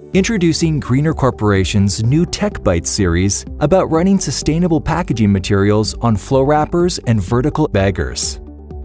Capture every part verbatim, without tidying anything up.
Introducing Greener Corporation's new Tech Bites series about running sustainable packaging materials on flow wrappers and vertical baggers.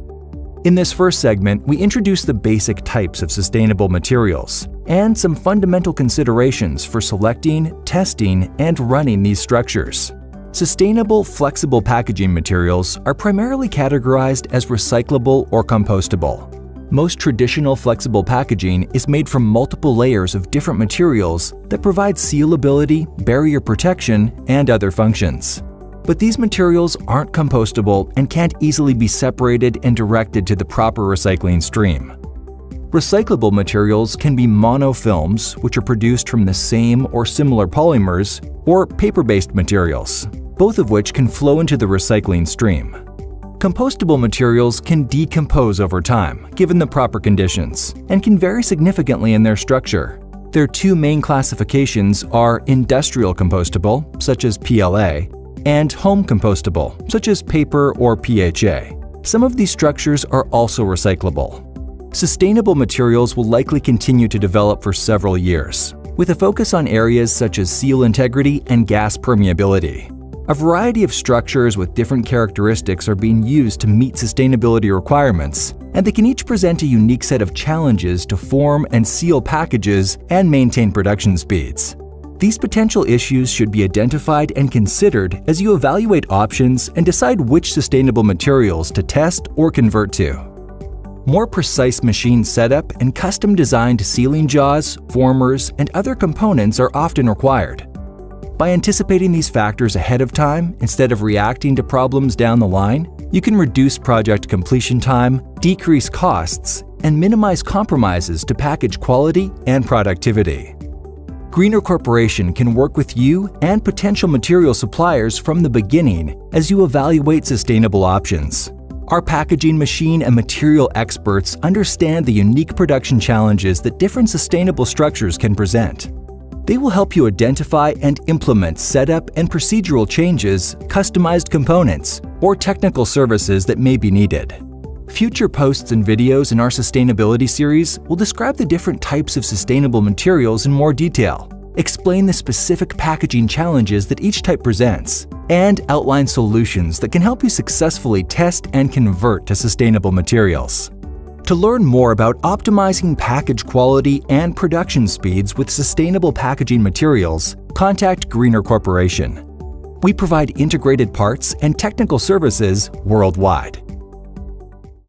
In this first segment, we introduce the basic types of sustainable materials and some fundamental considerations for selecting, testing, and running these structures. Sustainable, flexible packaging materials are primarily categorized as recyclable or compostable. Most traditional flexible packaging is made from multiple layers of different materials that provide sealability, barrier protection, and other functions. But these materials aren't compostable and can't easily be separated and directed to the proper recycling stream. Recyclable materials can be monofilms, which are produced from the same or similar polymers, or paper-based materials, both of which can flow into the recycling stream. Compostable materials can decompose over time, given the proper conditions, and can vary significantly in their structure. Their two main classifications are industrial compostable, such as P L A, and home compostable, such as paper or P H A. Some of these structures are also recyclable. Sustainable materials will likely continue to develop for several years, with a focus on areas such as seal integrity and gas permeability. A variety of structures with different characteristics are being used to meet sustainability requirements, and they can each present a unique set of challenges to form and seal packages and maintain production speeds. These potential issues should be identified and considered as you evaluate options and decide which sustainable materials to test or convert to. More precise machine setup and custom-designed sealing jaws, formers, and other components are often required. By anticipating these factors ahead of time instead of reacting to problems down the line, you can reduce project completion time, decrease costs, and minimize compromises to package quality and productivity. Greener Corporation can work with you and potential material suppliers from the beginning as you evaluate sustainable options. Our packaging machine and material experts understand the unique production challenges that different sustainable structures can present. They will help you identify and implement setup and procedural changes, customized components, or technical services that may be needed. Future posts and videos in our sustainability series will describe the different types of sustainable materials in more detail, explain the specific packaging challenges that each type presents, and outline solutions that can help you successfully test and convert to sustainable materials. To learn more about optimizing package quality and production speeds with sustainable packaging materials, contact Greener Corporation. We provide integrated parts and technical services worldwide.